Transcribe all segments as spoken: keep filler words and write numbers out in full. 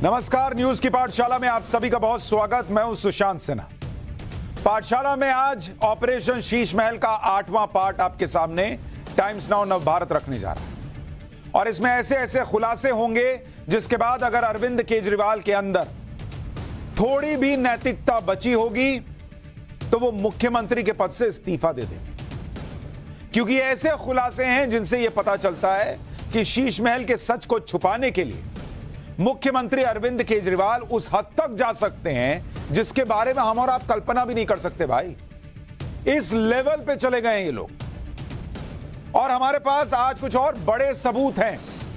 नमस्कार, न्यूज की पाठशाला में आप सभी का बहुत स्वागत। मैं हूं सुशांत सिन्हा। पाठशाला में आज ऑपरेशन शीश महल का आठवां पार्ट आपके सामने टाइम्स नाउ नव भारत रखने जा रहा है और इसमें ऐसे ऐसे खुलासे होंगे जिसके बाद अगर अरविंद केजरीवाल के अंदर थोड़ी भी नैतिकता बची होगी तो वो मुख्यमंत्री के पद से इस्तीफा दे देंगे, क्योंकि ऐसे खुलासे हैं जिनसे यह पता चलता है कि शीश महल के सच को छुपाने के लिए मुख्यमंत्री अरविंद केजरीवाल उस हद तक जा सकते हैं जिसके बारे में हम और आप कल्पना भी नहीं कर सकते। भाई, इस लेवल पे चले गए ये लोग। और हमारे पास आज कुछ और बड़े सबूत हैं।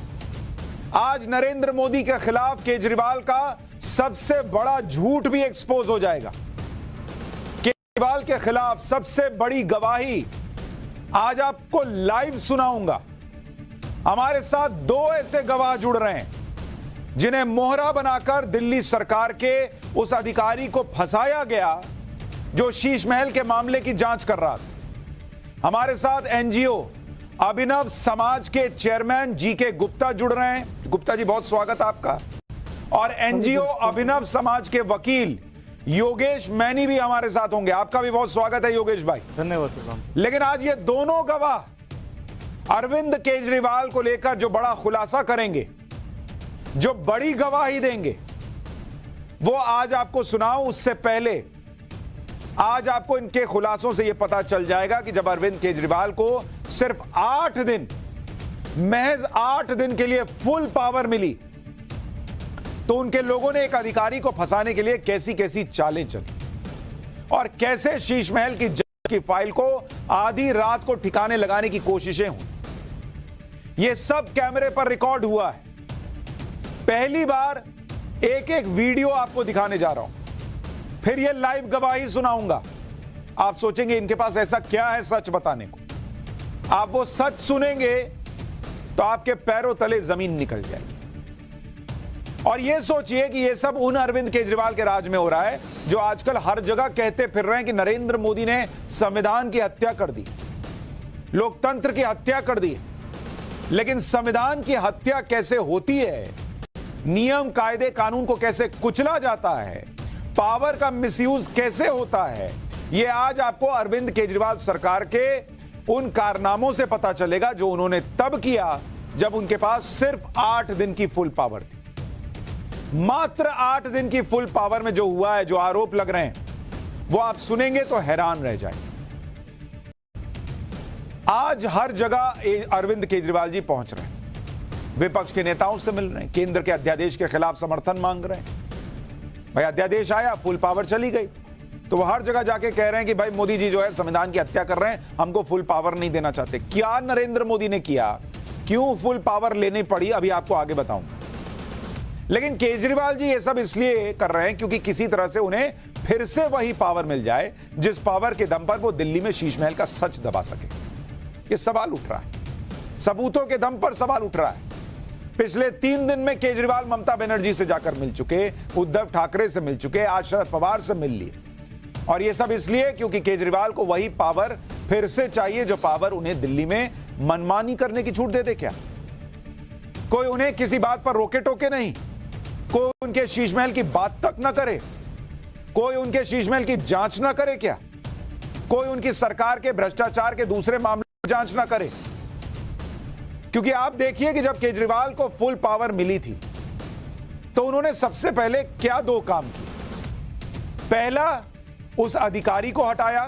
आज नरेंद्र मोदी के खिलाफ केजरीवाल का सबसे बड़ा झूठ भी एक्सपोज हो जाएगा। केजरीवाल के खिलाफ सबसे बड़ी गवाही आज आपको लाइव सुनाऊंगा। हमारे साथ दो ऐसे गवाह जुड़ रहे हैं जिन्हें मोहरा बनाकर दिल्ली सरकार के उस अधिकारी को फंसाया गया जो शीश महल के मामले की जांच कर रहा था। हमारे साथ एनजीओ अभिनव समाज के चेयरमैन जी के गुप्ता जुड़ रहे हैं। गुप्ता जी, बहुत स्वागत आपका। और एनजीओ अभिनव समाज के वकील योगेश मैनी भी हमारे साथ होंगे। आपका भी बहुत स्वागत है योगेश भाई। धन्यवाद। लेकिन आज ये दोनों गवाह अरविंद केजरीवाल को लेकर जो बड़ा खुलासा करेंगे, जो बड़ी गवाही देंगे, वो आज आपको सुनाऊं उससे पहले आज आपको इनके खुलासों से यह पता चल जाएगा कि जब अरविंद केजरीवाल को सिर्फ आठ दिन महज आठ दिन के लिए फुल पावर मिली तो उनके लोगों ने एक अधिकारी को फंसाने के लिए कैसी कैसी चालें चली और कैसे शीश महल की जांच की फाइल को आधी रात को ठिकाने लगाने की कोशिशें हुई। यह सब कैमरे पर रिकॉर्ड हुआ है। पहली बार एक एक वीडियो आपको दिखाने जा रहा हूं, फिर यह लाइव गवाही सुनाऊंगा। आप सोचेंगे इनके पास ऐसा क्या है सच बताने को। आप वो सच सुनेंगे तो आपके पैरों तले जमीन निकल जाएगी। और यह सोचिए कि यह सब उन अरविंद केजरीवाल के राज में हो रहा है जो आजकल हर जगह कहते फिर रहे हैं कि नरेंद्र मोदी ने संविधान की हत्या कर दी, लोकतंत्र की हत्या कर दी। लेकिन संविधान की हत्या कैसे होती है, नियम कायदे कानून को कैसे कुचला जाता है, पावर का मिसयूज कैसे होता है, यह आज आपको अरविंद केजरीवाल सरकार के उन कारनामों से पता चलेगा जो उन्होंने तब किया जब उनके पास सिर्फ आठ दिन की फुल पावर थी। मात्र आठ दिन की फुल पावर में जो हुआ है, जो आरोप लग रहे हैं, वो आप सुनेंगे तो हैरान रह जाएंगे। आज हर जगह अरविंद केजरीवाल जी पहुंच रहे हैं, विपक्ष के नेताओं से मिल रहे हैं, केंद्र के अध्यादेश के खिलाफ समर्थन मांग रहे हैं। भाई, अध्यादेश आया, फुल पावर चली गई, तो वो हर जगह जाके कह रहे हैं कि भाई मोदी जी जो है संविधान की हत्या कर रहे हैं, हमको फुल पावर नहीं देना चाहते। क्या नरेंद्र मोदी ने किया, क्यों फुल पावर लेनी पड़ी, अभी आपको आगे बताऊंगा। लेकिन केजरीवाल जी ये सब इसलिए कर रहे हैं क्योंकि किसी तरह से उन्हें फिर से वही पावर मिल जाए जिस पावर के दम पर वो दिल्ली में शीश महल का सच दबा सके। ये सवाल उठ रहा है, सबूतों के दम पर सवाल उठ रहा है। पिछले तीन दिन में केजरीवाल ममता बनर्जी से जाकर मिल चुके, उद्धव ठाकरे से मिल चुके, आज शरद पवार से मिल लिए। और ये सब इसलिए क्योंकि केजरीवाल को वही पावर फिर से चाहिए जो पावर उन्हें दिल्ली में मनमानी करने की छूट दे दे। क्या कोई उन्हें किसी बात पर रोके टोके नहीं, कोई उनके शीश महल की बात तक ना करे, कोई उनके शीश महल की जांच ना करे। क्या कोई उनकी सरकार के भ्रष्टाचार के दूसरे मामले की जांच ना करे। क्योंकि आप देखिए कि जब केजरीवाल को फुल पावर मिली थी तो उन्होंने सबसे पहले क्या दो काम किए। पहला, उस अधिकारी को हटाया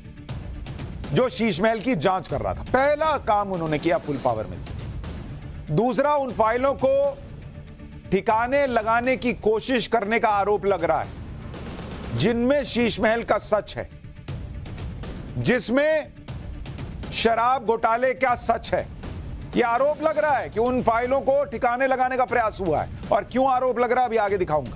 जो शीश महल की जांच कर रहा था। पहला काम उन्होंने किया फुल पावर मिलती। दूसरा, उन फाइलों को ठिकाने लगाने की कोशिश करने का आरोप लग रहा है जिनमें शीश महल का सच है, जिसमें शराब घोटाले का सच है। यह आरोप लग रहा है कि उन फाइलों को ठिकाने लगाने का प्रयास हुआ है। और क्यों आरोप लग रहा है अभी आगे दिखाऊंगा।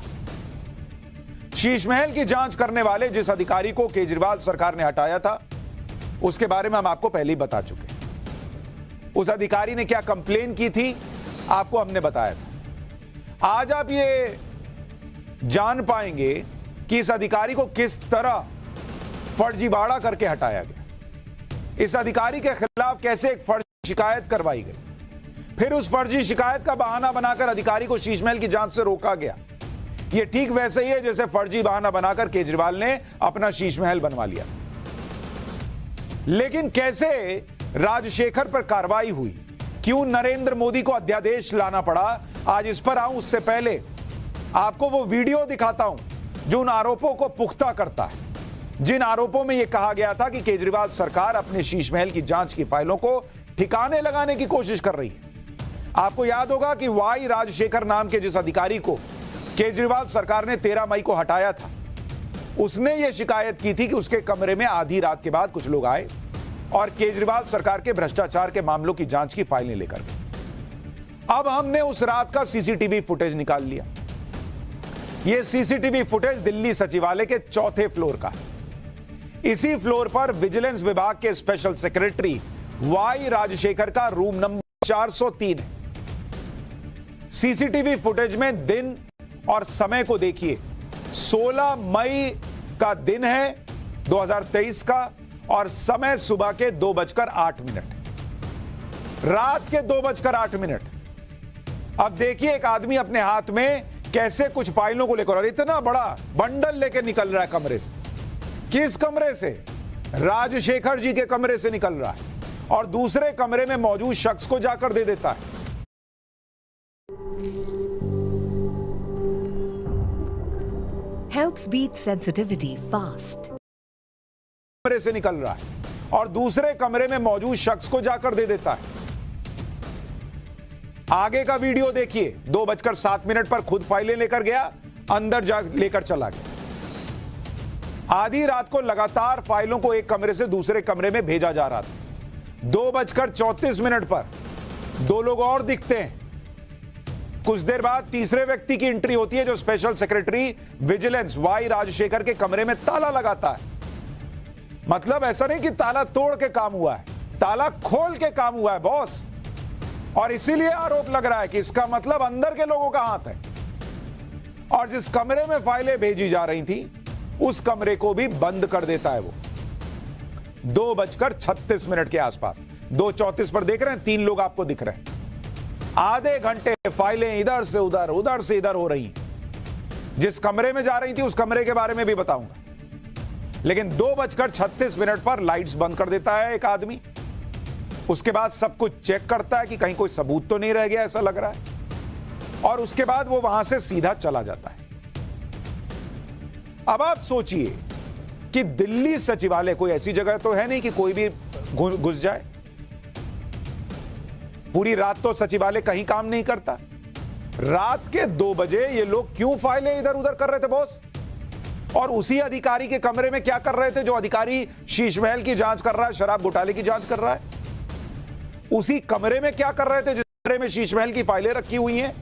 शीश महल की जांच करने वाले जिस अधिकारी को केजरीवाल सरकार ने हटाया था उसके बारे में हम आपको पहले ही बता चुके हैं। उस अधिकारी ने क्या कंप्लेन की थी आपको हमने बताया था। आज आप ये जान पाएंगे कि इस अधिकारी को किस तरह फर्जीवाड़ा करके हटाया गया, इस अधिकारी के खिलाफ कैसे एक फर्जी शिकायत करवाई गई, फिर उस फर्जी शिकायत का बहाना बनाकर अधिकारी को शीश महल की जांच से रोका गया। यह ठीक वैसे ही है जैसे फर्जी बहाना बनाकर केजरीवाल ने अपना शीश महल बनवा लिया। लेकिन कैसे राजशेखर पर कार्रवाई हुई, क्यों नरेंद्र मोदी को अध्यादेश लाना पड़ा, आज इस पर आऊं उससे पहले आपको वो वीडियो दिखाता हूं जो उन आरोपों को पुख्ता करता है, जिन आरोपों में यह कहा गया था कि केजरीवाल सरकार अपने शीश महल की जांच की फाइलों को ठिकाने लगाने की कोशिश कर रही है। आपको याद होगा कि वाई राजशेखर नाम के जिस अधिकारी को केजरीवाल सरकार ने तेरह मई को हटाया था, उसने यह शिकायत की थी कि उसके कमरे में आधी रात के बाद कुछ लोग आए और केजरीवाल सरकार के भ्रष्टाचार के मामलों की जांच की फाइलें लेकर गए। अब हमने उस रात का सीसीटीवी फुटेज निकाल लिया। यह सीसीटीवी फुटेज दिल्ली सचिवालय के चौथे फ्लोर का है। इसी फ्लोर पर विजिलेंस विभाग के स्पेशल सेक्रेटरी वाई राजशेखर का रूम नंबर चार सौ तीन है। सीसीटीवी फुटेज में दिन और समय को देखिए। सोलह मई का दिन है दो हज़ार तेईस का और समय सुबह के दो बजकर आठ मिनट, रात के दो बजकर आठ मिनट। अब देखिए एक आदमी अपने हाथ में कैसे कुछ फाइलों को लेकर और इतना बड़ा बंडल लेकर निकल रहा है कमरे से। किस कमरे से? राजशेखर जी के कमरे से निकल रहा है और दूसरे कमरे में मौजूद शख्स को जाकर दे देता है। Helps beat sensitivity fast. कमरे से निकल रहा है और दूसरे कमरे में मौजूद शख्स को जाकर दे देता है। आगे का वीडियो देखिए। दो बजकर सात मिनट पर खुद फाइलें लेकर गया, अंदर जा लेकर चला गया। आधी रात को लगातार फाइलों को एक कमरे से दूसरे कमरे में भेजा जा रहा था। दो बजकर चौंतीस मिनट पर दो लोग और दिखते हैं। कुछ देर बाद तीसरे व्यक्ति की एंट्री होती है जो special secretary vigilance Y Rajshekhar के कमरे में ताला लगाता है। मतलब ऐसा नहीं कि ताला तोड़ के काम हुआ है, ताला खोल के काम हुआ है बॉस। और इसीलिए आरोप लग रहा है कि इसका मतलब अंदर के लोगों का हाथ है। और जिस कमरे में फाइलें भेजी जा रही थी उस कमरे को भी बंद कर देता है वो। दो बजकर छत्तीस मिनट के आसपास, दो चौतीस पर देख रहे हैं, तीन लोग आपको दिख रहे हैं। आधे घंटे फाइलें इधर से उधर उधर से इधर हो रही हैं। जिस कमरे में जा रही थी उस कमरे के बारे में भी बताऊंगा। लेकिन दो बजकर छत्तीस मिनट पर लाइट्स बंद कर देता है एक आदमी। उसके बाद सब कुछ चेक करता है कि कहीं कोई सबूत तो नहीं रह गया, ऐसा लग रहा है। और उसके बाद वो वहां से सीधा चला जाता है। अब आप सोचिए कि दिल्ली सचिवालय कोई ऐसी जगह तो है नहीं कि कोई भी घुस जाए। पूरी रात तो सचिवालय कहीं काम नहीं करता। रात के दो बजे ये लोग क्यों फाइलें इधर उधर कर रहे थे बॉस? और उसी अधिकारी के कमरे में क्या कर रहे थे जो अधिकारी शीश महल की जांच कर रहा है, शराब घोटाले की जांच कर रहा है? उसी कमरे में क्या कर रहे थे जिस कमरे में शीश महल की फाइलें रखी हुई हैं?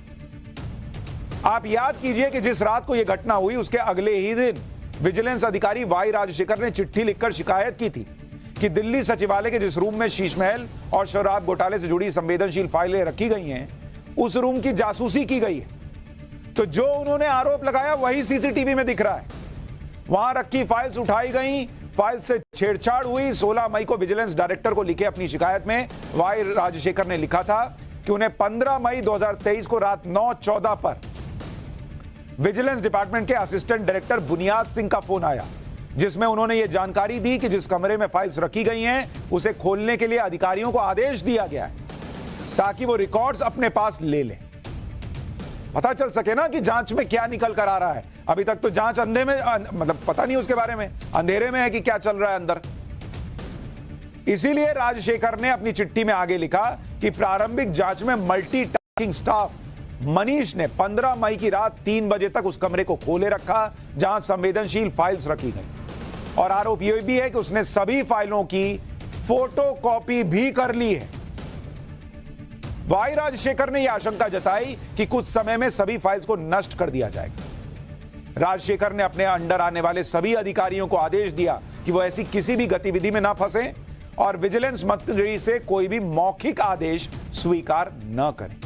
आप याद कीजिए कि जिस रात को यह घटना हुई उसके अगले ही दिन विजिलेंस अधिकारी वाई राजशेखर ने चिट्ठी लिखकर शिकायत की थी कि दिल्ली सचिवालय के जिस रूम में शीश महल और शराब घोटाले से जुड़ी संवेदनशील फाइलें रखी गई हैं उस रूम की जासूसी की गई है। तो जो उन्होंने आरोप लगाया वही सीसीटीवी में दिख रहा है। वहां रखी फाइल्स उठाई गई, फाइल से छेड़छाड़ हुई। सोलह मई को विजिलेंस डायरेक्टर को लिखे अपनी शिकायत में वाई राजशेखर ने लिखा था कि उन्हें पंद्रह मई दो हज़ार तेईस को रात नौ चौदह पर विजिलेंस डिपार्टमेंट के असिस्टेंट डायरेक्टर बुनियाद सिंह का फोन आया, जिसमें उन्होंने यह जानकारी दी कि जिस कमरे में फाइल्स रखी गई हैं उसे खोलने के लिए अधिकारियों को आदेश दिया गया है ताकि वो रिकॉर्ड्स अपने पास ले लें। पता चल सके ना कि जांच में क्या निकल कर आ रहा है। अभी तक तो जांच अंधे में, मतलब पता नहीं उसके बारे में, अंधेरे में है कि क्या चल रहा है अंदर। इसीलिए राजशेखर ने अपनी चिट्ठी में आगे लिखा कि प्रारंभिक जांच में मल्टीटास्किंग स्टाफ मनीष ने पंद्रह मई की रात तीन बजे तक उस कमरे को खोले रखा जहां संवेदनशील फाइल्स रखी गई। और आरोप यह भी है कि उसने सभी फाइलों की फोटोकॉपी भी कर ली है। वाई राजशेखर ने यह आशंका जताई कि कुछ समय में सभी फाइल्स को नष्ट कर दिया जाएगा। राजशेखर ने अपने अंडर आने वाले सभी अधिकारियों को आदेश दिया कि वो ऐसी किसी भी गतिविधि में ना फंसे और विजिलेंस मंत्री से कोई भी मौखिक आदेश स्वीकार न करें।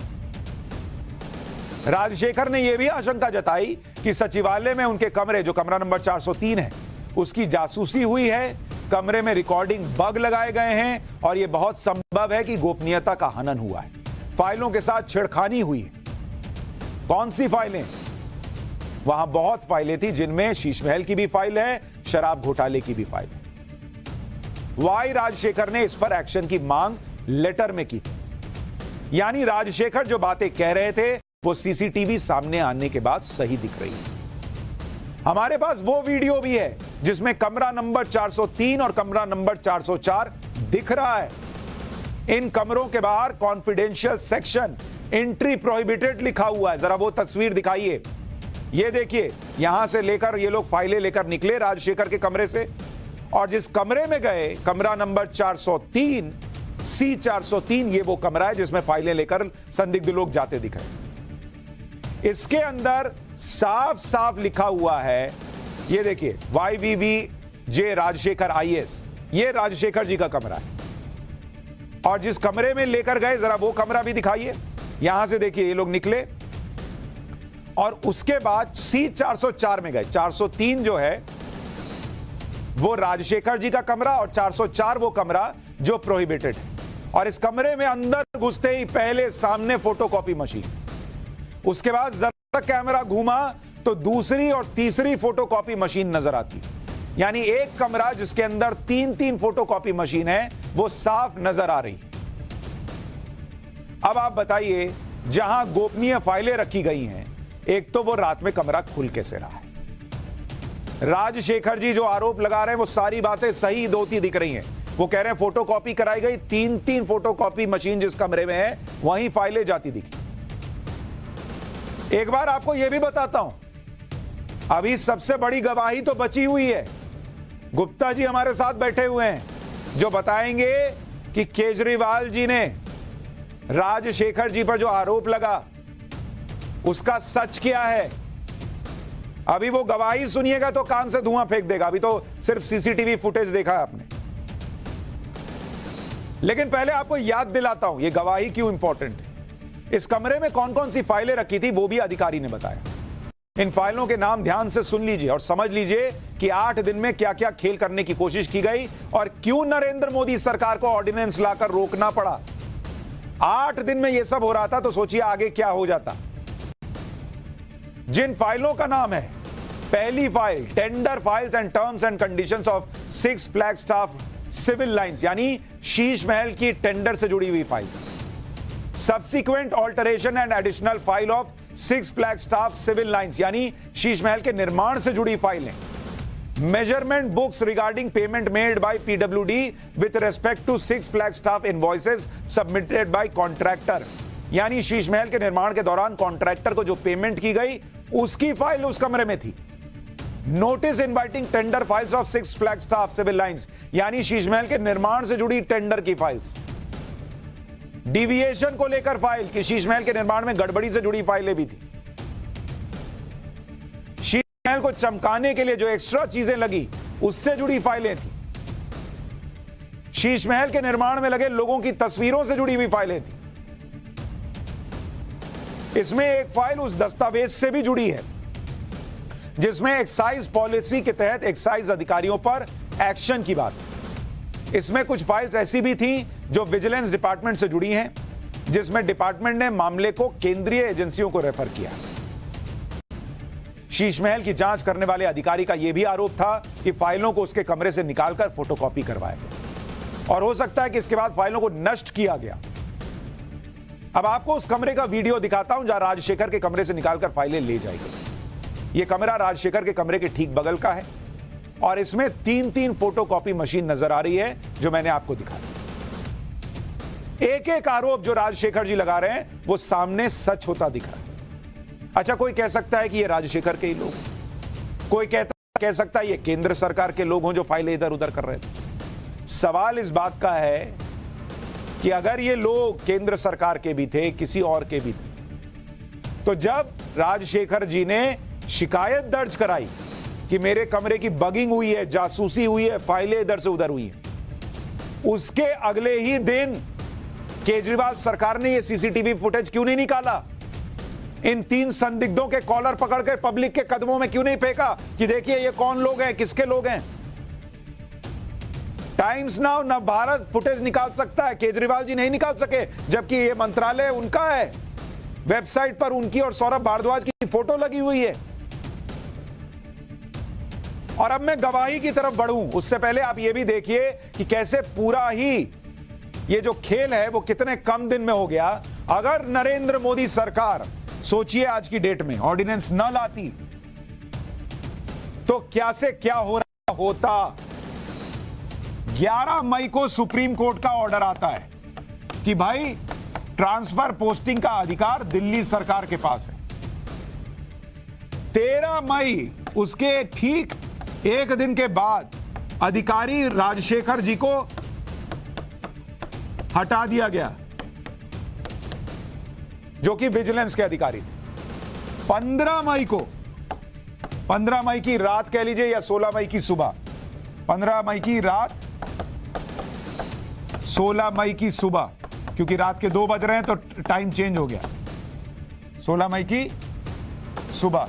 राजशेखर ने यह भी आशंका जताई कि सचिवालय में उनके कमरे, जो कमरा नंबर चार सौ तीन है, उसकी जासूसी हुई है, कमरे में रिकॉर्डिंग बग लगाए गए हैं और यह बहुत संभव है कि गोपनीयता का हनन हुआ है। फाइलों के साथ छेड़खानी हुई। कौन सी फाइलें? वहां बहुत फाइलें थी जिनमें शीश महल की भी फाइल है, शराब घोटाले की भी फाइल है। वाई राजशेखर ने इस पर एक्शन की मांग लेटर में की थी। यानी राजशेखर जो बातें कह रहे थे वो सीसीटीवी सामने आने के बाद सही दिख रही है। हमारे पास वो वीडियो भी है जिसमें कमरा नंबर चार सौ तीन और कमरा नंबर चार सौ चार दिख रहा है। इन कमरों के बाहर कॉन्फिडेंशियल सेक्शन, एंट्री प्रोहिबिटेड लिखा हुआ है। जरा वो तस्वीर दिखाइए। ये देखिए, यहां से लेकर ये लोग फाइलें लेकर निकले राजशेखर के कमरे से, और जिस कमरे में गए, कमरा नंबर चार सौ तीन, सी चार सौ तीन, ये वो कमरा है जिसमें फाइलें लेकर संदिग्ध लोग जाते दिखाए। इसके अंदर साफ साफ लिखा हुआ है, ये देखिए, Y V V J Rajshekhar I A S, ये राजशेखर जी का कमरा है। और जिस कमरे में लेकर गए, जरा वो कमरा भी दिखाइए। यहां से देखिए, ये लोग निकले और उसके बाद सी चार सौ चार में गए। चार सौ तीन जो है वो राजशेखर जी का कमरा और चार सौ चार वो कमरा जो प्रोहिबिटेड है। और इस कमरे में अंदर घुसते ही पहले सामने फोटोकॉपी मशीन, उसके बाद जरा कैमरा घूमा तो दूसरी और तीसरी फोटोकॉपी मशीन नजर आती। यानी एक कमरा जिसके अंदर तीन तीन फोटोकॉपी मशीन है वो साफ नजर आ रही। अब आप बताइए, जहां गोपनीय फाइलें रखी गई हैं, एक तो वो रात में कमरा खुल कैसे रहा है? राजशेखर जी जो आरोप लगा रहे हैं वो सारी बातें सही दोती दिख रही हैं। वो कह रहे हैं फोटोकॉपी कराई गई, तीन तीन फोटोकॉपी मशीन जिस कमरे में है वहीं फाइलें जाती दिखी। एक बार आपको यह भी बताता हूं, अभी सबसे बड़ी गवाही तो बची हुई है। गुप्ता जी हमारे साथ बैठे हुए हैं जो बताएंगे कि केजरीवाल जी ने राजशेखर जी पर जो आरोप लगा उसका सच क्या है। अभी वो गवाही सुनिएगा तो कान से धुआं फेंक देगा। अभी तो सिर्फ सीसीटीवी फुटेज देखा है आपने। लेकिन पहले आपको याद दिलाता हूं ये गवाही क्यों इंपॉर्टेंट है। इस कमरे में कौन कौन सी फाइलें रखी थी वो भी अधिकारी ने बताया। इन फाइलों के नाम ध्यान से सुन लीजिए और समझ लीजिए कि आठ दिन में क्या क्या खेल करने की कोशिश की गई और क्यों नरेंद्र मोदी सरकार को ऑर्डिनेंस लाकर रोकना पड़ा। आठ दिन में यह सब हो रहा था तो सोचिए आगे क्या हो जाता। जिन फाइलों का नाम है, पहली file tender files and terms and conditions of six flag staff civil lines, यानी शीश महल की टेंडर से जुड़ी हुई files. Subsequent alteration and additional file of six flag staff civil lines, यानी शीश महल के निर्माण से जुड़ी फाइलें। Measurement books regarding payment made by PWD with respect to six flag staff invoices submitted by contractor, यानी शीश महल के निर्माण के दौरान कॉन्ट्रैक्टर को जो पेमेंट की गई उसकी फाइल उस कमरे में थी। Notice inviting tender files of six flag staff civil lines, यानी शीश महल के निर्माण से जुड़ी टेंडर की फाइल्स। डिविएशन को लेकर फाइल कि शीश महल के निर्माण में गड़बड़ी से जुड़ी फाइलें भी थी। शीश महल को चमकाने के लिए जो एक्स्ट्रा चीजें लगी उससे जुड़ी फाइलें थी। शीश महल के निर्माण में लगे लोगों की तस्वीरों से जुड़ी हुई फाइलें थी। इसमें एक फाइल उस दस्तावेज से भी जुड़ी है जिसमें एक्साइज पॉलिसी के तहत एक्साइज अधिकारियों पर एक्शन की बात है। इसमें कुछ फाइल्स ऐसी भी थी जो विजिलेंस डिपार्टमेंट से जुड़ी हैं, जिसमें डिपार्टमेंट ने मामले को केंद्रीय एजेंसियों को रेफर किया। शीश महल की जांच करने वाले अधिकारी का यह भी आरोप था कि फाइलों को उसके कमरे से निकालकर फोटोकॉपी करवाया गया और हो सकता है कि इसके बाद फाइलों को नष्ट किया गया। अब आपको उस कमरे का वीडियो दिखाता हूं जहां राजशेखर के कमरे से निकालकर फाइलें ले जाई गई। यह कमरा राजशेखर के कमरे के ठीक बगल का है और इसमें तीन तीन फोटोकॉपी मशीन नजर आ रही है जो मैंने आपको दिखाया। एक एक आरोप जो राजशेखर जी लगा रहे हैं वो सामने सच होता दिख रहा है। अच्छा, कोई कह सकता है कि ये राजशेखर के ही लोग, कोई कहता कह सकता है ये केंद्र सरकार के लोग हों जो फाइलें इधर उधर कर रहे थे। सवाल इस बात का है कि अगर ये लोग केंद्र सरकार के भी थे, किसी और के भी थे, तो जब राजशेखर जी ने शिकायत दर्ज कराई कि मेरे कमरे की बगिंग हुई है, जासूसी हुई है, फाइलें इधर से उधर हुई हैं, उसके अगले ही दिन केजरीवाल सरकार ने यह सीसीटीवी फुटेज क्यों नहीं निकाला? इन तीन संदिग्धों के कॉलर पकड़कर पब्लिक के कदमों में क्यों नहीं फेंका कि देखिए ये कौन लोग हैं, किसके लोग हैं? टाइम्स नाउ न भारत फुटेज निकाल सकता है, केजरीवाल जी नहीं निकाल सके, जबकि ये मंत्रालय उनका है। वेबसाइट पर उनकी और सौरभ भारद्वाज की फोटो लगी हुई है। और अब मैं गवाही की तरफ बढ़ूं उससे पहले आप ये भी देखिए कि कैसे पूरा ही ये जो खेल है वो कितने कम दिन में हो गया। अगर नरेंद्र मोदी सरकार, सोचिए आज की डेट में, ऑर्डिनेंस न लाती तो क्या से क्या हो रहा होता। ग्यारह मई को सुप्रीम कोर्ट का ऑर्डर आता है कि भाई ट्रांसफर पोस्टिंग का अधिकार दिल्ली सरकार के पास है। तेरह मई उसके ठीक एक दिन के बाद अधिकारी राजशेखर जी को हटा दिया गया, जो कि विजिलेंस के अधिकारी थे। पंद्रह मई को, पंद्रह मई की रात कह लीजिए या सोलह मई की सुबह, पंद्रह मई की रात, सोलह मई की सुबह, क्योंकि रात के दो बज रहे हैं तो टाइम चेंज हो गया। सोलह मई की सुबह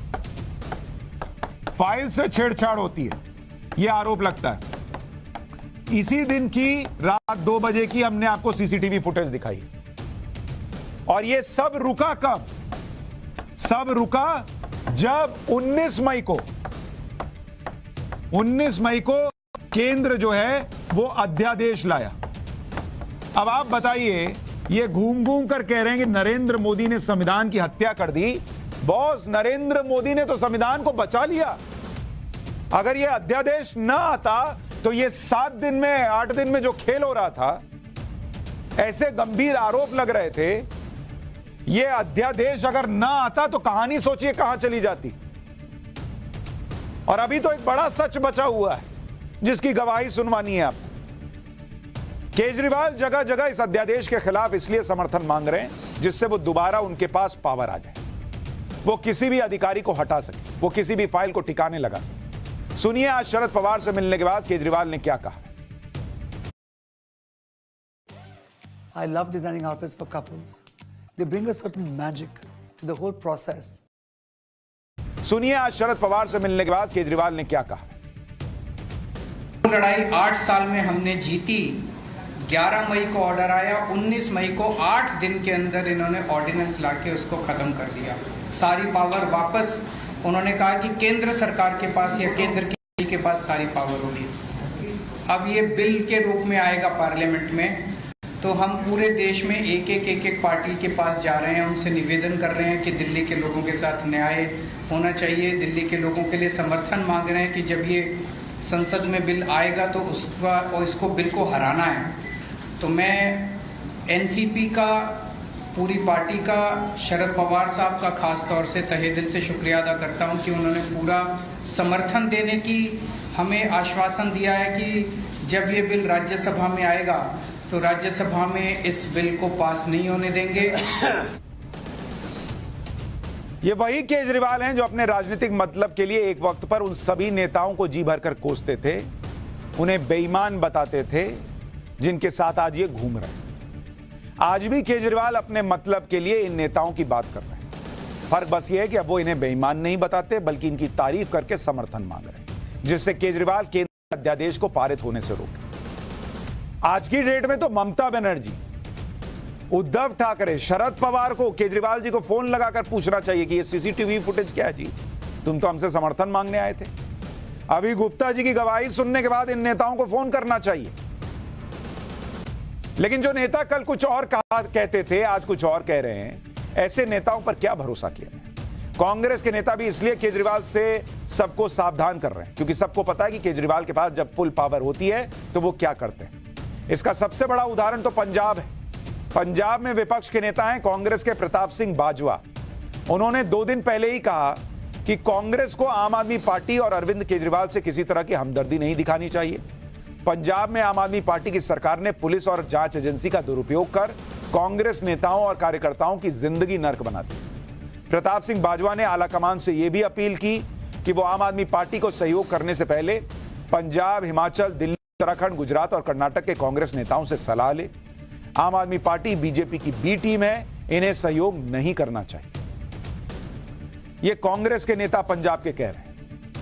फाइल से छेड़छाड़ होती है, यह आरोप लगता है। इसी दिन की रात दो बजे की हमने आपको सीसीटीवी फुटेज दिखाई। और यह सब रुका कब? सब रुका जब उन्नीस मई को उन्नीस मई को केंद्र जो है वो अध्यादेश लाया। अब आप बताइए, ये घूम घूम कर कह रहे हैं कि नरेंद्र मोदी ने संविधान की हत्या कर दी। बॉस, नरेंद्र मोदी ने तो संविधान को बचा लिया। अगर यह अध्यादेश ना आता तो यह सात दिन में, आठ दिन में जो खेल हो रहा था, ऐसे गंभीर आरोप लग रहे थे, यह अध्यादेश अगर ना आता तो कहानी सोचिए कहां चली जाती। और अभी तो एक बड़ा सच बचा हुआ है जिसकी गवाही सुनवानी है आप। केजरीवाल जगह जगह इस अध्यादेश के खिलाफ इसलिए समर्थन मांग रहे हैं जिससे वो दोबारा उनके पास पावर आ जाए, वो किसी भी अधिकारी को हटा सके, वो किसी भी फाइल को ठिकाने लगा सके। सुनिए आज शरद पवार से मिलने के बाद केजरीवाल ने क्या कहा। I love designing outfits for couples. They bring a certain magic to the whole process. सुनिए आज शरद पवार से मिलने के बाद केजरीवाल ने क्या कहा। लड़ाई आठ साल में हमने जीती। ग्यारह मई को ऑर्डर आया, उन्नीस मई को आठ दिन के अंदर इन्होंने ऑर्डिनेंस लाके उसको खत्म कर दिया। सारी पावर वापस, उन्होंने कहा कि केंद्र सरकार के पास या केंद्र के पास सारी पावर होगी। अब ये बिल के रूप में आएगा पार्लियामेंट में, तो हम पूरे देश में एक एक एक एक पार्टी के पास जा रहे हैं, उनसे निवेदन कर रहे हैं कि दिल्ली के लोगों के साथ न्याय होना चाहिए, दिल्ली के लोगों के लिए समर्थन मांग रहे हैं कि जब ये संसद में बिल आएगा तो उसका और इसको बिल को हराना है। तो मैं एनसीपी का, पूरी पार्टी का, शरद पवार साहब का खास तौर से तहे दिल से शुक्रिया अदा करता हूं कि उन्होंने पूरा समर्थन देने की हमें आश्वासन दिया है कि जब ये बिल राज्यसभा में आएगा तो राज्यसभा में इस बिल को पास नहीं होने देंगे। ये वही केजरीवाल हैं जो अपने राजनीतिक मतलब के लिए एक वक्त पर उन सभी नेताओं को जी भरकर कोसते थे, उन्हें बेईमान बताते थे, जिनके साथ आज ये घूम रहे हैं। आज भी केजरीवाल अपने मतलब के लिए इन नेताओं की बात कर रहे हैं। फर्क बस ये है कि अब वो इन्हें बेईमान नहीं बताते बल्कि इनकी तारीफ करके समर्थन मांग रहे हैं, जिससे केजरीवाल केंद्र अध्यादेश को पारित होने से रोके। आज की डेट में तो ममता बनर्जी, उद्धव ठाकरे, शरद पवार को, केजरीवाल जी को फोन लगाकर पूछना चाहिए कि ये सीसीटीवी फुटेज क्या है जी, तुम तो हमसे समर्थन मांगने आए थे। अभी गुप्ता जी की गवाही सुनने के बाद इन नेताओं को फोन करना चाहिए। लेकिन जो नेता कल कुछ और कहा कहते थे, आज कुछ और कह रहे हैं, ऐसे नेताओं पर क्या भरोसा किया है। कांग्रेस के नेता भी इसलिए केजरीवाल से सबको सावधान कर रहे हैं क्योंकि सबको पता है कि केजरीवाल के पास जब फुल पावर होती है तो वो क्या करते हैं। इसका सबसे बड़ा उदाहरण तो पंजाब है। पंजाब में विपक्ष के नेता हैं कांग्रेस के प्रताप सिंह बाजवा। उन्होंने दो दिन पहले ही कहा कि कांग्रेस को आम आदमी पार्टी और अरविंद केजरीवाल से किसी तरह की हमदर्दी नहीं दिखानी चाहिए। पंजाब में आम आदमी पार्टी की सरकार ने पुलिस और जांच एजेंसी का दुरुपयोग कर कांग्रेस नेताओं और कार्यकर्ताओं की जिंदगी नर्क बना दी। प्रताप सिंह बाजवा ने आलाकमान से यह भी अपील की कि वो आम आदमी पार्टी को सहयोग करने से पहले पंजाब, हिमाचल, दिल्ली, उत्तराखंड, गुजरात और कर्नाटक के कांग्रेस नेताओं से सलाह ले। आम आदमी पार्टी बीजेपी की बी टीम है, इन्हें सहयोग नहीं करना चाहिए। ये कांग्रेस के नेता पंजाब के कह रहे हैं।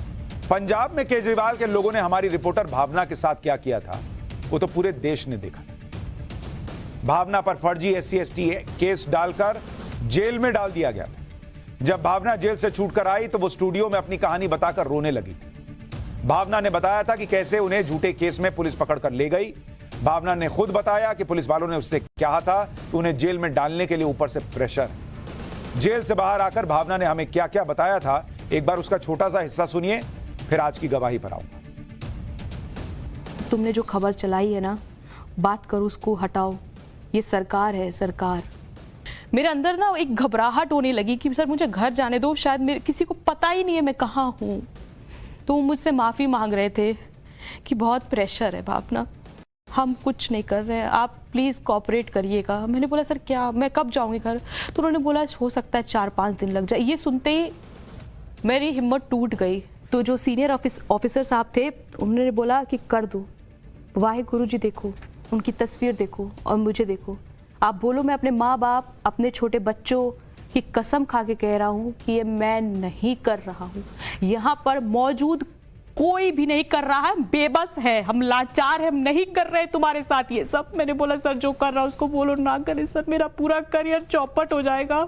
पंजाब में केजरीवाल के लोगों ने हमारी रिपोर्टर भावना के साथ क्या किया था वो तो पूरे देश ने देखा। भावना पर फर्जी S C S T case डालकर जेल में डाल दिया गया था। जब भावना जेल से छूटकर आई तो वो स्टूडियो में अपनी कहानी बताकर रोने लगी थी। भावना ने बताया था कि कैसे उन्हें झूठे केस में पुलिस पकड़कर ले गई। भावना ने खुद बताया कि पुलिस वालों ने उससे कहा था कि उन्हें जेल में डालने के लिए ऊपर से प्रेशर। जेल से बाहर आकर भावना ने हमें क्या क्या बताया था, एक बार उसका छोटा सा हिस्सा सुनिए, फिर आज की गवाही पर आऊंगा। तुमने जो खबर चलाई है ना, बात करो उसको हटाओ। ये सरकार है, सरकार। मेरे अंदर ना एक घबराहट होने लगी कि सर मुझे घर जाने दो, शायद मेरे किसी को पता ही नहीं है मैं कहाँ हूँ। तो मुझसे माफ़ी मांग रहे थे कि बहुत प्रेशर है भावना, हम कुछ नहीं कर रहे हैं, आप प्लीज़ कोऑपरेट करिएगा। मैंने बोला सर क्या, मैं कब जाऊँगी घर? तो उन्होंने बोला हो सकता है चार पाँच दिन लग जाए। ये सुनते ही मेरी हिम्मत टूट गई। तो जो सीनियर ऑफिस ऑफिसर साहब थे उन्होंने बोला कि कर दो, वाहे गुरु जी देखो, उनकी तस्वीर देखो और मुझे देखो, आप बोलो मैं अपने माँ बाप, अपने छोटे बच्चों की कसम खा के कह रहा हूँ कि ये मैं नहीं कर रहा हूँ। यहाँ पर मौजूद कोई भी नहीं कर रहा है, बेबस है, हम लाचार हैं, हम नहीं कर रहे तुम्हारे साथ ये सब। मैंने बोला सर जो कर रहा है उसको बोलो ना करे सर, मेरा पूरा करियर चौपट हो जाएगा।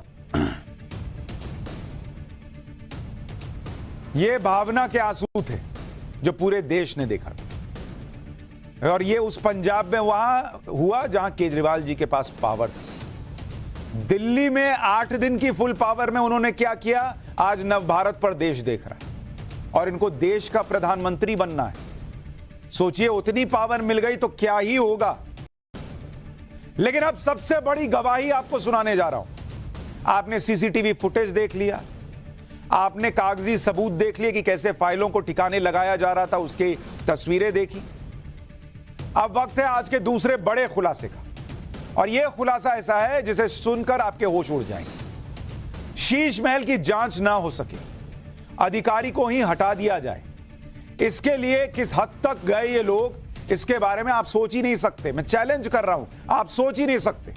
ये भावना के आंसू थे जो पूरे देश ने देखा, और ये उस पंजाब में वहां हुआ जहां केजरीवाल जी के पास पावर थी। दिल्ली में आठ दिन की फुल पावर में उन्होंने क्या किया, आज नव भारत पर देश देख रहा है और इनको देश का प्रधानमंत्री बनना है। सोचिए उतनी पावर मिल गई तो क्या ही होगा। लेकिन अब सबसे बड़ी गवाही आपको सुनाने जा रहा हूं। आपने सीसीटीवी फुटेज देख लिया, आपने कागजी सबूत देख लिए कि कैसे फाइलों को ठिकाने लगाया जा रहा था, उसकी तस्वीरें देखी। अब वक्त है आज के दूसरे बड़े खुलासे का, और यह खुलासा ऐसा है जिसे सुनकर आपके होश उड़ जाएंगे। शीश महल की जांच ना हो सके, अधिकारी को ही हटा दिया जाए, इसके लिए किस हद तक गए ये लोग, इसके बारे में आप सोच ही नहीं सकते। मैं चैलेंज कर रहा हूं, आप सोच ही नहीं सकते।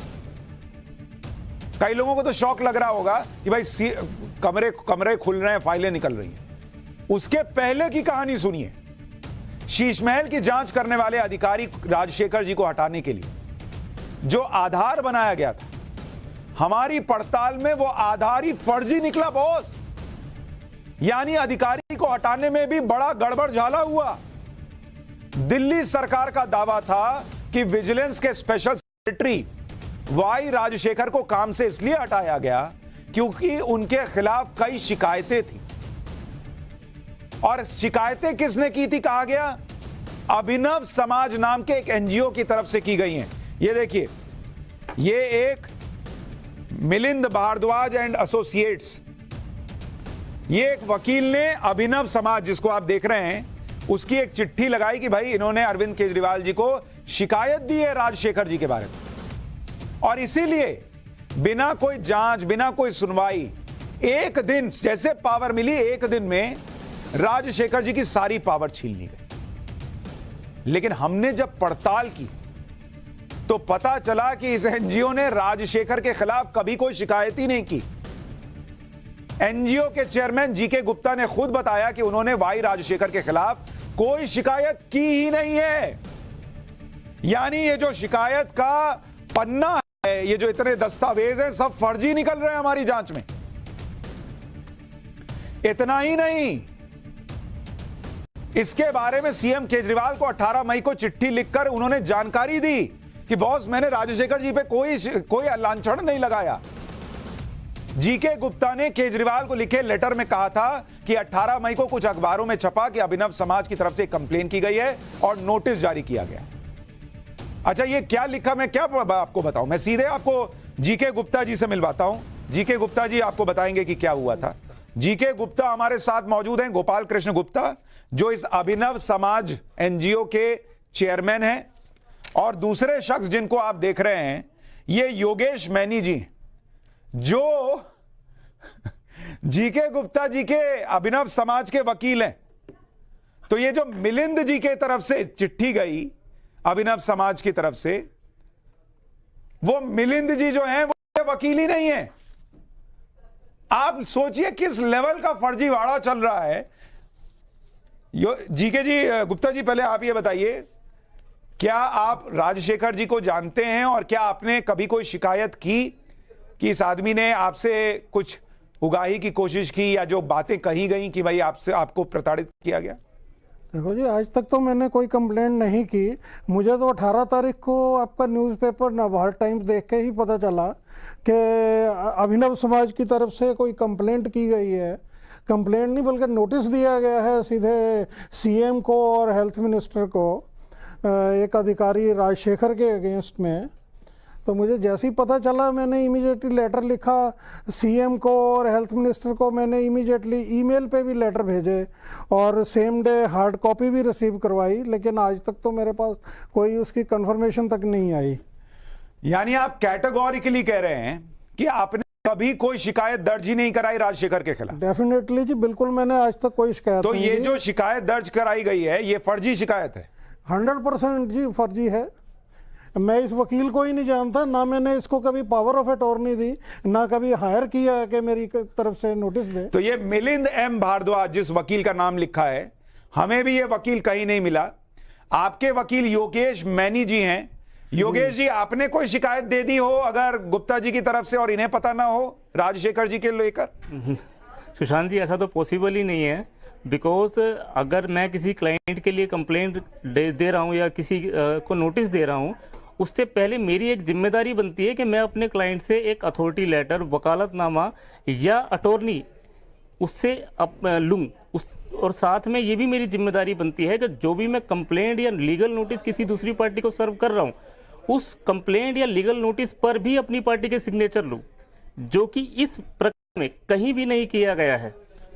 कई लोगों को तो शौक लग रहा होगा कि भाई कमरे कमरे खुल रहे हैं, फाइलें निकल रही हैं। उसके पहले की कहानी सुनिए। शीश महल की जांच करने वाले अधिकारी राजशेखर जी को हटाने के लिए जो आधार बनाया गया था, हमारी पड़ताल में वो आधार ही फर्जी निकला बॉस। यानी अधिकारी को हटाने में भी बड़ा गड़बड़ झाला हुआ। दिल्ली सरकार का दावा था कि विजिलेंस के स्पेशल सेक्रेटरी वाई राजशेखर को काम से इसलिए हटाया गया क्योंकि उनके खिलाफ कई शिकायतें थी। और शिकायतें किसने की थी कहा गया? अभिनव समाज नाम के एक एनजीओ की तरफ से की गई हैं। ये देखिए, ये एक मिलिंद भारद्वाज एंड एसोसिएट्स, ये एक वकील ने अभिनव समाज जिसको आप देख रहे हैं उसकी एक चिट्ठी लगाई कि भाई इन्होंने अरविंद केजरीवाल जी को शिकायत दी है राजशेखर जी के बारे में, और इसीलिए बिना कोई जांच, बिना कोई सुनवाई, एक दिन जैसे पावर मिली, एक दिन में राजशेखर जी की सारी पावर छीन ली गई। लेकिन हमने जब पड़ताल की तो पता चला कि इस एनजीओ ने राजशेखर के खिलाफ कभी कोई शिकायत ही नहीं की। एनजीओ के चेयरमैन जीके गुप्ता ने खुद बताया कि उन्होंने वाई राजशेखर के खिलाफ कोई शिकायत की ही नहीं है। यानी ये जो शिकायत का पन्ना है, ये जो इतने दस्तावेज हैं, सब फर्जी निकल रहे हैं हमारी जांच में। इतना ही नहीं, इसके बारे में सीएम केजरीवाल को अठारह मई को चिट्ठी लिखकर उन्होंने जानकारी दी कि बॉस मैंने राजशेखर जी पे कोई कोई लांछन नहीं लगाया। जीके गुप्ता ने केजरीवाल को लिखे लेटर में कहा था कि अठारह मई को कुछ अखबारों में छपा कि अभिनव समाज की तरफ से कंप्लेन की गई है और नोटिस जारी किया गया। अच्छा, ये क्या लिखा, मैं क्या आपको बताऊं? मैं सीधे आपको जीके गुप्ता जी से मिलवाता हूं। जीके गुप्ता जी आपको बताएंगे कि क्या हुआ था। जीके गुप्ता हमारे साथ मौजूद हैं, गोपाल कृष्ण गुप्ता, जो इस अभिनव समाज एनजीओ के चेयरमैन हैं, और दूसरे शख्स जिनको आप देख रहे हैं ये योगेश मैनी जी, जो जीके गुप्ता जी के अभिनव समाज के वकील हैं। तो ये जो मिलिंद जी के तरफ से चिट्ठी गई अभिनव समाज की तरफ से, वो मिलिंद जी जो हैं वो वकील ही नहीं है। आप सोचिए किस लेवल का फर्जीवाड़ा चल रहा है। यो जीके जी, गुप्ता जी, पहले आप ये बताइए, क्या आप राजशेखर जी को जानते हैं और क्या आपने कभी कोई शिकायत की कि इस आदमी ने आपसे कुछ उगाही की कोशिश की या जो बातें कही गई कि भाई आपसे आपको प्रताड़ित किया गया? देखो जी, आज तक तो मैंने कोई कंप्लेंट नहीं की। मुझे तो अठारह तारीख को आपका न्यूज़पेपर नवभारत टाइम्स देख के ही पता चला कि अभिनव समाज की तरफ से कोई कंप्लेंट की गई है। कंप्लेंट नहीं बल्कि नोटिस दिया गया है सीधे सीएम को और हेल्थ मिनिस्टर को, एक अधिकारी राजशेखर के अगेंस्ट में। तो मुझे जैसे ही पता चला मैंने इमीडिएटली लेटर लिखा सीएम को और हेल्थ मिनिस्टर को। मैंने इमीडिएटली ईमेल पे भी लेटर भेजे और सेम डे हार्ड कॉपी भी रिसीव करवाई, लेकिन आज तक तो मेरे पास कोई उसकी कंफर्मेशन तक नहीं आई। यानी आप कैटेगोरिकली कह रहे हैं कि आपने कभी कोई शिकायत दर्ज ही नहीं कराई राजशेखर के खिलाफ? डेफिनेटली जी, बिल्कुल मैंने आज तक कोई शिकायत तो नहीं ये की। जो शिकायत दर्ज कराई गई है ये फर्जी शिकायत है? हंड्रेड परसेंट जी फर्जी है। मैं इस वकील को ही नहीं जानता, ना मैंने इसको कभी पावर ऑफ अटॉर्नी दी, ना कभी हायर किया कि मेरी तरफ से नोटिस दे। तो ये मिलिंद एम भारद्वाज, जिस वकील का नाम लिखा है, हमें भी ये वकील कहीं नहीं मिला। आपके वकील योगेश मैनी जी हैं। योगेश जी, आपने कोई शिकायत दे दी हो अगर गुप्ता जी की तरफ से और इन्हें पता ना हो राजशेखर जी के लेकर? सुशांत जी, ऐसा तो पॉसिबल ही नहीं है, बिकॉज अगर मैं किसी क्लाइंट के लिए कंप्लेंट दे, दे रहा हूँ या किसी आ, को नोटिस दे रहा हूँ, उससे पहले मेरी एक जिम्मेदारी बनती है कि मैं अपने क्लाइंट से एक अथॉरिटी लेटर, वकालतनामा या अटॉर्नी उससे लूँ उस, और साथ में ये भी मेरी जिम्मेदारी बनती है कि जो भी मैं कंप्लेंट या लीगल नोटिस किसी दूसरी पार्टी को सर्व कर रहा हूँ, उस कंप्लेंट या लीगल नोटिस पर भी अपनी पार्टी के सिग्नेचर लूँ, जो कि इस प्रकार में कहीं भी नहीं किया गया है।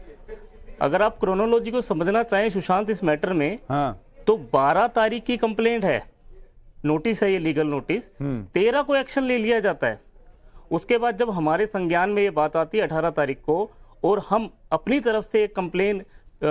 अगर आप क्रोनोलॉजी को समझना चाहें सुशांत इस मैटर में, हाँ। तो बारह तारीख की कंप्लेंट है, नोटिस है ये लीगल नोटिस, तेरह को एक्शन ले लिया जाता है। उसके बाद जब हमारे संज्ञान में ये बात आती है अठारह तारीख को और हम अपनी तरफ से एक कंप्लेन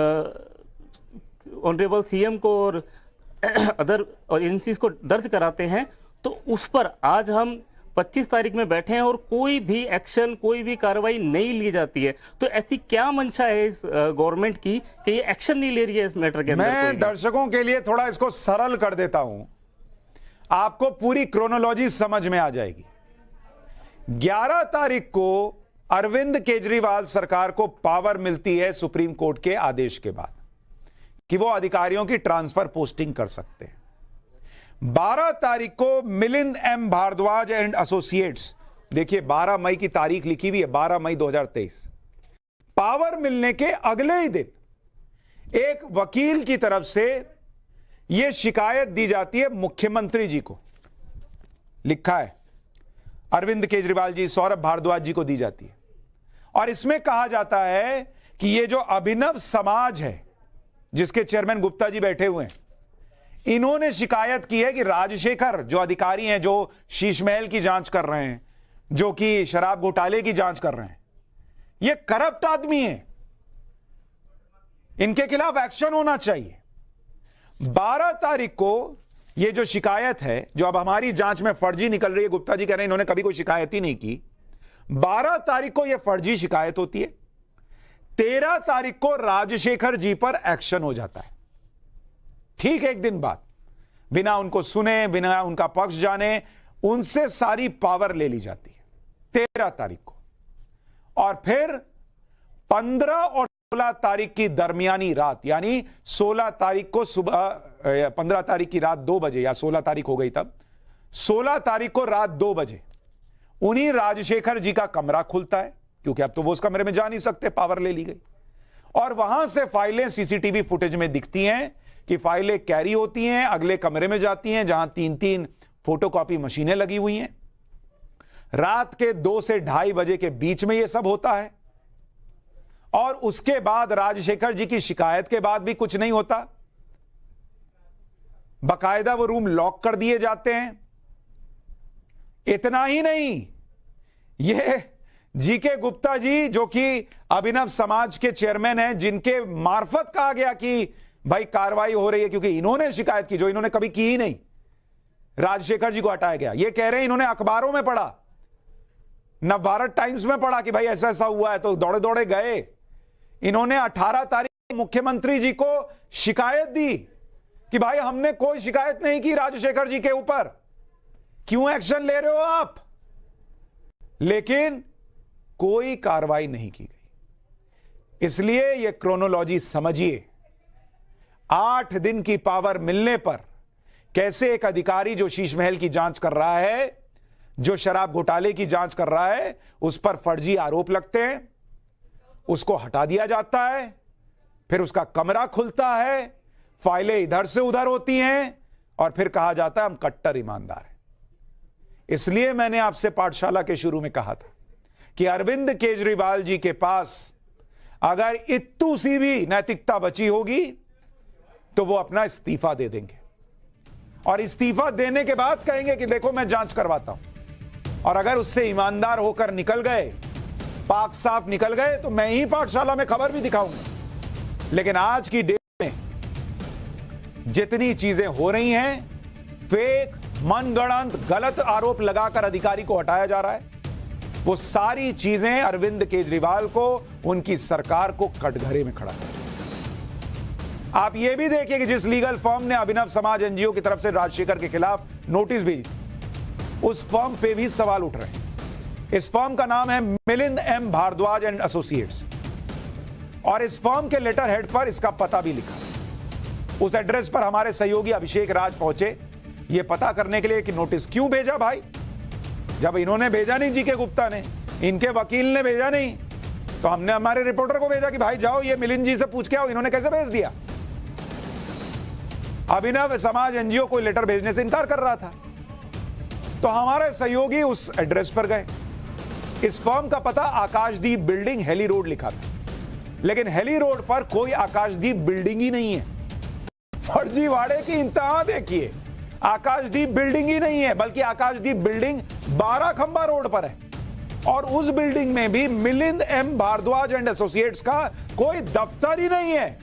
ऑनरेबल सीएम को और अदर एजेंसीज को दर्ज कराते हैं, तो उस पर आज हम पच्चीस तारीख में बैठे हैं और कोई भी एक्शन, कोई भी कार्रवाई नहीं ली जाती है। तो ऐसी क्या मंशा है इस गवर्नमेंट की कि ये एक्शन नहीं ले रही है इस मैटर के अंदर? मैं दर्शकों के लिए थोड़ा इसको सरल कर देता हूं, आपको पूरी क्रोनोलॉजी समझ में आ जाएगी। ग्यारह तारीख को अरविंद केजरीवाल सरकार को पावर मिलती है सुप्रीम कोर्ट के आदेश के बाद कि वो अधिकारियों की ट्रांसफर पोस्टिंग कर सकते हैं। बारह तारीख को Milind M Bhardwaj and associates, देखिए बारह मई की तारीख लिखी हुई है, बारह मई दो हज़ार तेईस, पावर मिलने के अगले ही दिन एक वकील की तरफ से यह शिकायत दी जाती है मुख्यमंत्री जी को। लिखा है अरविंद केजरीवाल जी, सौरभ भारद्वाज जी को दी जाती है और इसमें कहा जाता है कि यह जो अभिनव समाज है जिसके चेयरमैन गुप्ता जी बैठे हुए हैं, इन्होंने शिकायत की है कि राजशेखर जो अधिकारी हैं, जो शीश महल की जांच कर रहे हैं, जो कि शराब घोटाले की जांच कर रहे हैं, ये करप्ट आदमी है, इनके खिलाफ एक्शन होना चाहिए। बारह तारीख को ये जो शिकायत है, जो अब हमारी जांच में फर्जी निकल रही है, गुप्ता जी कह रहे हैं इन्होंने कभी कोई शिकायत ही नहीं की, बारह तारीख को यह फर्जी शिकायत होती है। तेरह तारीख को राजशेखर जी पर एक्शन हो जाता है, ठीक एक दिन बाद, बिना उनको सुने, बिना उनका पक्ष जाने, उनसे सारी पावर ले ली जाती है तेरह तारीख को। और फिर पंद्रह और सोलह तारीख की दरमियानी रात, यानी सोलह तारीख को सुबह, पंद्रह तारीख की रात दो बजे या सोलह तारीख हो गई तब, सोलह तारीख को रात दो बजे उन्हीं राजशेखर जी का कमरा खुलता है, क्योंकि अब तो वो उस कमरे में जा नहीं सकते, पावर ले ली गई। और वहां से फाइलें सीसीटीवी फुटेज में दिखती हैं कि फाइलें कैरी होती हैं, अगले कमरे में जाती हैं जहां तीन तीन फोटोकॉपी मशीनें लगी हुई हैं। रात के दो से ढाई बजे के बीच में यह सब होता है और उसके बाद राजशेखर जी की शिकायत के बाद भी कुछ नहीं होता, बाकायदा वो रूम लॉक कर दिए जाते हैं। इतना ही नहीं, ये जीके गुप्ता जी जो कि अभिनव समाज के चेयरमैन हैं, जिनके मार्फत कहा गया कि भाई कार्रवाई हो रही है क्योंकि इन्होंने शिकायत की, जो इन्होंने कभी की ही नहीं, राजशेखर जी को हटाया गया। ये कह रहे हैं इन्होंने अखबारों में पढ़ा, नवभारत टाइम्स में पढ़ा कि भाई ऐसा ऐसा हुआ है, तो दौड़े दौड़े गए। इन्होंने अठारह तारीख मुख्यमंत्री जी को शिकायत दी कि भाई हमने कोई शिकायत नहीं की राजशेखर जी के ऊपर, क्यों एक्शन ले रहे हो आप? लेकिन कोई कार्रवाई नहीं की गई। इसलिए यह क्रोनोलॉजी समझिए। आठ दिन की पावर मिलने पर कैसे एक अधिकारी जो शीश महल की जांच कर रहा है, जो शराब घोटाले की जांच कर रहा है, उस पर फर्जी आरोप लगते हैं, उसको हटा दिया जाता है, फिर उसका कमरा खुलता है, फाइलें इधर से उधर होती हैं और फिर कहा जाता है हम कट्टर ईमानदार हैं। इसलिए मैंने आपसे पाठशाला के शुरू में कहा था कि अरविंद केजरीवाल जी के पास अगर इत्तू सी भी नैतिकता बची होगी तो वो अपना इस्तीफा दे देंगे और इस्तीफा देने के बाद कहेंगे कि देखो मैं जांच करवाता हूं। और अगर उससे ईमानदार होकर निकल गए, पाक साफ निकल गए, तो मैं ही पाठशाला में खबर भी दिखाऊंगा। लेकिन आज की डेट में जितनी चीजें हो रही हैं, फेक, मनगढ़ंत, गलत आरोप लगाकर अधिकारी को हटाया जा रहा है, वो सारी चीजें अरविंद केजरीवाल को, उनकी सरकार को कटघरे में खड़ा कर। आप ये भी देखिए कि जिस लीगल फर्म ने अभिनव समाज एनजीओ की तरफ से राजशेखर के खिलाफ नोटिस भेजी, उस फर्म पे भी सवाल उठ रहे हैं। इस फर्म का नाम है Milind M Bhardwaj and associates और इस फर्म के लेटर हेड पर इसका पता भी लिखा। उस एड्रेस पर हमारे सहयोगी अभिषेक राज पहुंचे ये पता करने के लिए कि नोटिस क्यों भेजा भाई। जब इन्होंने भेजा नहीं, जी के गुप्ता ने, इनके वकील ने भेजा नहीं, तो हमने हमारे रिपोर्टर को भेजा कि भाई जाओ ये मिलिंद जी से पूछ के आओ। इन्होंने कैसे भेज दिया? अभिनव समाज एनजीओ को लेटर भेजने से इनकार कर रहा था, तो हमारे सहयोगी उस एड्रेस पर गए। इस फर्म का पता आकाशदीप बिल्डिंग, हेली रोड लिखा था, लेकिन हेली रोड पर कोई आकाशदीप बिल्डिंग ही नहीं है। फर्जीवाड़े की इंतहा देखिए, आकाशदीप बिल्डिंग ही नहीं है, बल्कि आकाशदीप बिल्डिंग बारह खंबा रोड पर है और उस बिल्डिंग में भी Milind M Bhardwaj and associates का कोई दफ्तर ही नहीं है।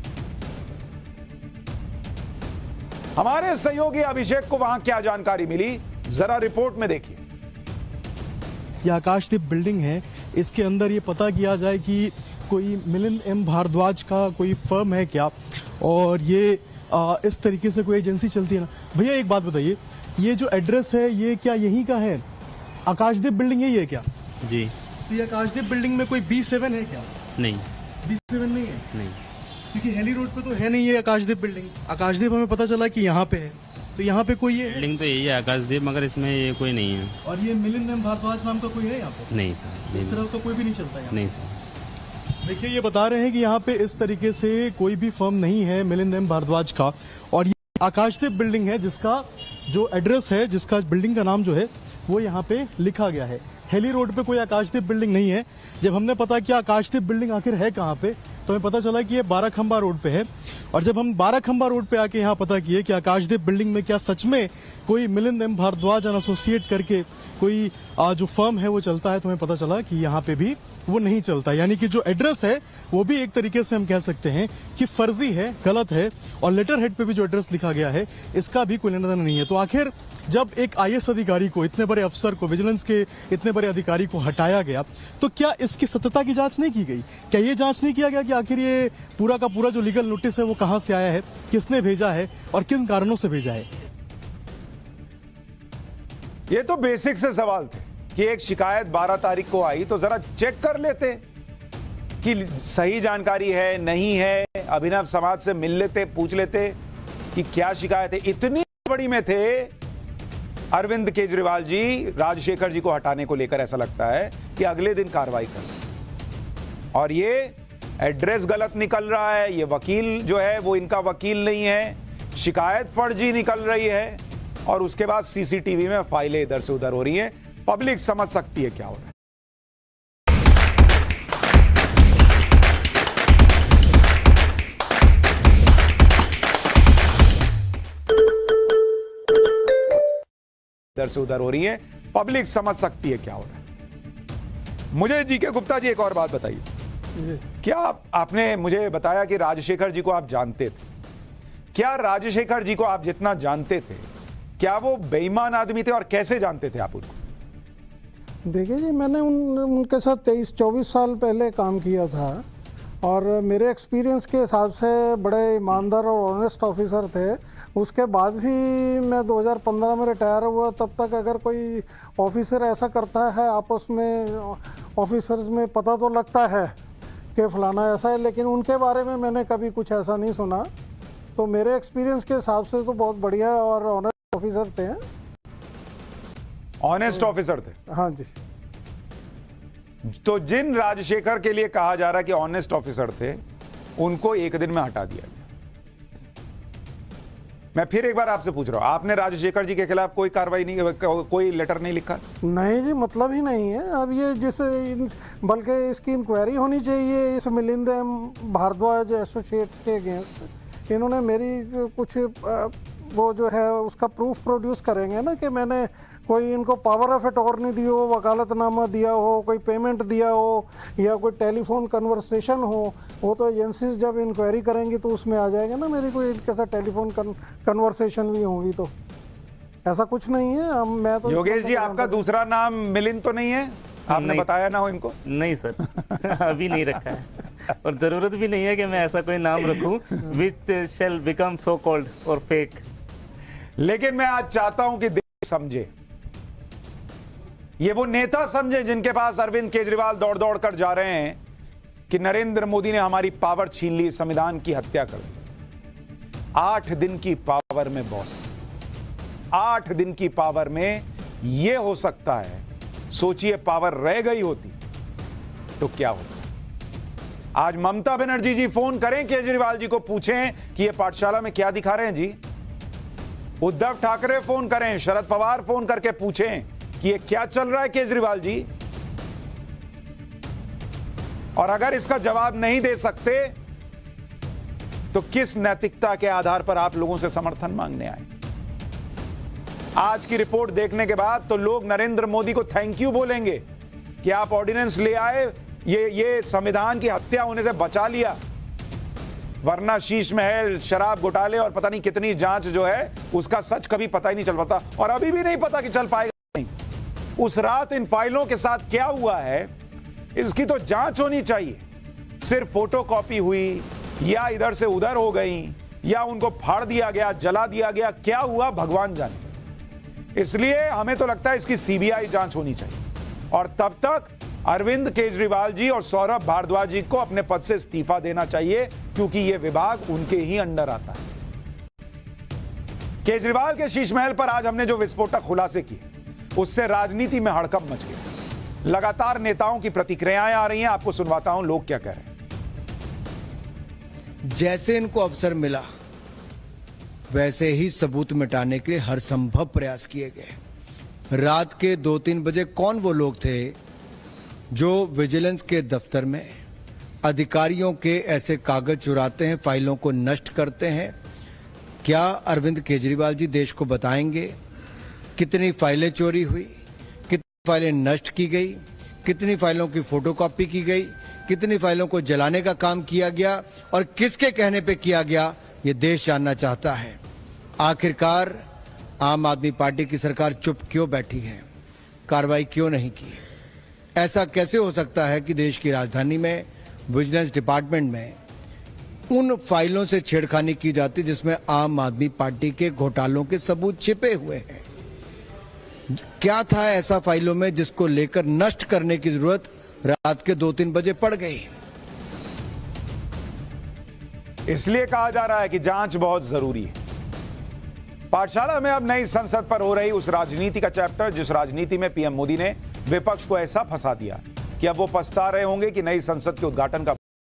हमारे सहयोगी अभिषेक को वहां क्या जानकारी मिली, जरा रिपोर्ट में देखिए। यह आकाशदीप बिल्डिंग है, इसके अंदर ये पता किया जाए कि कोई मिलिंद एम भारद्वाज का कोई फर्म है क्या, और ये आ, इस तरीके से कोई एजेंसी चलती है ना। भैया एक बात बताइए, ये जो एड्रेस है ये क्या यहीं का है? आकाशदीप बिल्डिंग यही है क्या? जी। तो ये आकाशदीप बिल्डिंग में कोई बी सेवन है क्या? नहीं, बी सेवन नहीं है। नहीं, क्योंकि हेली रोड पे तो है नहीं ये आकाशदीप बिल्डिंग। आकाशदीप हमें पता चला कि यहाँ पे है, तो यहाँ पे कोई ये बिल्डिंग तो यही है आकाशदीप, मगर इसमें ये कोई नहीं है। और ये मिलिंद एम भारद्वाज नाम का कोई है यहाँ पे? नहीं सर, इस तरह का कोई भी नहीं चलता यहाँ? नहीं सर। देखिए ये बता रहे हैं कि यहाँ पे इस तरीके से कोई भी फर्म नहीं है मिलिंद एम भारद्वाज का, और ये आकाशदीप बिल्डिंग है जिसका जो एड्रेस है, जिसका बिल्डिंग का नाम जो है वो यहाँ पे लिखा गया है। हेली रोड पे कोई आकाशदीप बिल्डिंग नहीं है। जब हमने पता किया आकाशदीप बिल्डिंग आखिर है कहाँ पे, तो हमें पता चला कि ये बारह खंबा रोड पे है। और जब हम बारह खंबा रोड पे आके यहाँ पता किए कि आकाशदीप बिल्डिंग में क्या सच में कोई Milind M Bhardwaj and associate करके कोई आ, जो फर्म है वो चलता है, तो हमें पता चला कि यहाँ पे भी वो नहीं चलता। यानी कि जो एड्रेस है वो भी एक तरीके से हम कह सकते हैं कि फर्जी है, गलत है, और लेटर हेड पे भी जो एड्रेस लिखा गया है इसका भी कोई लेना देना नहीं है। तो आखिर जब एक आईएएस अधिकारी को, इतने बड़े अफसर को, विजिलेंस के इतने बड़े अधिकारी को हटाया गया, तो क्या इसकी सत्यता की जांच नहीं की गई? क्या ये जांच नहीं किया गया कि आखिर ये पूरा का पूरा जो लीगल नोटिस है वो कहां से आया है, किसने भेजा है और किन कारणों से भेजा है? ये तो बेसिक से सवाल थे कि एक शिकायत बारह तारीख को आई तो जरा चेक कर लेते कि सही जानकारी है नहीं है, अभिनव समाज से मिल लेते, पूछ लेते कि क्या शिकायत है। इतनी बड़ी में थे अरविंद केजरीवाल जी राजशेखर जी को हटाने को लेकर, ऐसा लगता है कि अगले दिन कार्रवाई कर। और ये एड्रेस गलत निकल रहा है, ये वकील जो है वो इनका वकील नहीं है, शिकायत फर्जी निकल रही है, और उसके बाद सीसीटीवी में फाइलें इधर से उधर हो रही हैं। पब्लिक समझ सकती है क्या हो रहा है। इधर से उधर हो रही है, पब्लिक समझ सकती है क्या हो रहा है। मुझे जी के गुप्ता जी एक और बात बताइए, क्या आप, आपने मुझे बताया कि राजशेखर जी को आप जानते थे, क्या राजशेखर जी को आप जितना जानते थे, क्या वो बेईमान आदमी थे और कैसे जानते थे आप उनको? देखिए जी, मैंने उन उनके साथ तेईस चौबीस साल पहले काम किया था, और मेरे एक्सपीरियंस के हिसाब से बड़े ईमानदार और ऑनेस्ट ऑफिसर थे। उसके बाद भी मैं दो हज़ार पंद्रह में रिटायर हुआ, तब तक अगर कोई ऑफिसर ऐसा करता है, आपस में ऑफिसर्स में पता तो लगता है कि फलाना ऐसा है, लेकिन उनके बारे में मैंने कभी कुछ ऐसा नहीं सुना। तो मेरे एक्सपीरियंस के हिसाब से तो बहुत बढ़िया और ऑनेस्ट ऑफिसर थे। ऑनेस्ट ऑफिसर थे, हाँ जी। तो जिन राजशेखर के लिए कहा जा रहा है कि ऑनेस्ट ऑफिसर थे, उनको एक दिन में हटा दिया गया। मैं फिर एक बार आपसे पूछ रहा हूं, आपने राजशेखर जी के खिलाफ कोई कार्रवाई नहीं, कोई लेटर नहीं लिखा? नहीं जी, मतलब ही नहीं है। अब ये जिसे बल्कि इसकी इंक्वायरी होनी चाहिए इस मिलिंद एम भारद्वाज एसोसिएट के अगेंस्ट। इन्होंने मेरी कुछ वो जो है उसका प्रूफ प्रोड्यूस करेंगे ना कि मैंने कोई इनको पावर ऑफ अटॉर्नी दी हो, वकालतनामा दिया हो, कोई पेमेंट दिया हो या कोई टेलीफोन कन्वर्सेशन हो। वो तो एजेंसीज जब इंक्वायरी करेंगी तो उसमें आ जाएगा ना मेरी कोई कैसा टेलीफोन कन्वर्सेशन भी होगी। तो ऐसा कुछ नहीं है। हम मैं तो योगेश जी, आपका दूसरा नाम मिलिंद तो नहीं है? आपने बताया ना हो इनको? नहीं सर, अभी नहीं रखा है और जरूरत भी नहीं है कि मैं ऐसा कोई नाम रखूं which shall become so called और फेक। लेकिन मैं आज चाहता हूं कि देश समझे, ये वो नेता समझे जिनके पास अरविंद केजरीवाल दौड़ दौड़ कर जा रहे हैं कि नरेंद्र मोदी ने हमारी पावर छीन ली, संविधान की हत्या कर दी। आठ दिन की पावर में बॉस, आठ दिन की पावर में यह हो सकता है। सोचिए पावर रह गई होती तो क्या होता। आज ममता बनर्जी जी फोन करें केजरीवाल जी को, पूछें कि ये पाठशाला में क्या दिखा रहे हैं जी। उद्धव ठाकरे फोन करें, शरद पवार फोन करके पूछें कि ये क्या चल रहा है केजरीवाल जी। और अगर इसका जवाब नहीं दे सकते तो किस नैतिकता के आधार पर आप लोगों से समर्थन मांगने आए? आज की रिपोर्ट देखने के बाद तो लोग नरेंद्र मोदी को थैंक यू बोलेंगे कि आप ऑर्डिनेंस ले आए, ये ये संविधान की हत्या होने से बचा लिया, वरना शीश महल, शराब घोटाले और पता नहीं कितनी जांच जो है उसका सच कभी पता ही नहीं चल पाता। और अभी भी नहीं पता कि चल पाएगा नहीं। उस रात इन फाइलों के साथ क्या हुआ है इसकी तो जांच होनी चाहिए। सिर्फ फोटोकॉपी हुई या इधर से उधर हो गई या उनको फाड़ दिया गया, जला दिया गया, क्या हुआ भगवान जाने। इसलिए हमें तो लगता है इसकी सीबीआई जांच होनी चाहिए और तब तक अरविंद केजरीवाल जी और सौरभ भारद्वाज जी को अपने पद से इस्तीफा देना चाहिए, क्योंकि यह विभाग उनके ही अंडर आता है। केजरीवाल के शीश महल पर आज हमने जो विस्फोटक खुलासे किए उससे राजनीति में हड़कंप मच गया। लगातार नेताओं की प्रतिक्रियाएं आ रही हैं, आपको सुनवाता हूं लोग क्या कह रहे हैं। जैसे इनको अवसर मिला वैसे ही सबूत मिटाने के लिए हर संभव प्रयास किए गए। रात के दो तीन बजे कौन वो लोग थे जो विजिलेंस के दफ्तर में अधिकारियों के ऐसे कागज चुराते हैं, फाइलों को नष्ट करते हैं? क्या अरविंद केजरीवाल जी देश को बताएंगे कितनी फाइलें चोरी हुई, कितनी फाइलें नष्ट की गई, कितनी फाइलों की फोटोकॉपी की गई, कितनी फाइलों को जलाने का काम किया गया और किसके कहने पे किया गया, ये देश जानना चाहता है। आखिरकार आम आदमी पार्टी की सरकार चुप क्यों बैठी है, कार्रवाई क्यों नहीं की? ऐसा कैसे हो सकता है कि देश की राजधानी में विजिलेंस डिपार्टमेंट में उन फाइलों से छेड़खानी की जाती जिसमें आम आदमी पार्टी के घोटालों के सबूत छिपे हुए हैं? क्या था ऐसा फाइलों में जिसको लेकर नष्ट करने की जरूरत रात के दो तीन बजे पड़ गई? इसलिए कहा जा रहा है कि जांच बहुत जरूरी है। पाठशाला में अब नई संसद पर हो रही उस राजनीति का चैप्टर जिस राजनीति में पीएम मोदी ने विपक्ष को ऐसा फंसा दिया कि अब वो पछता रहे होंगे कि नई संसद के उद्घाटन का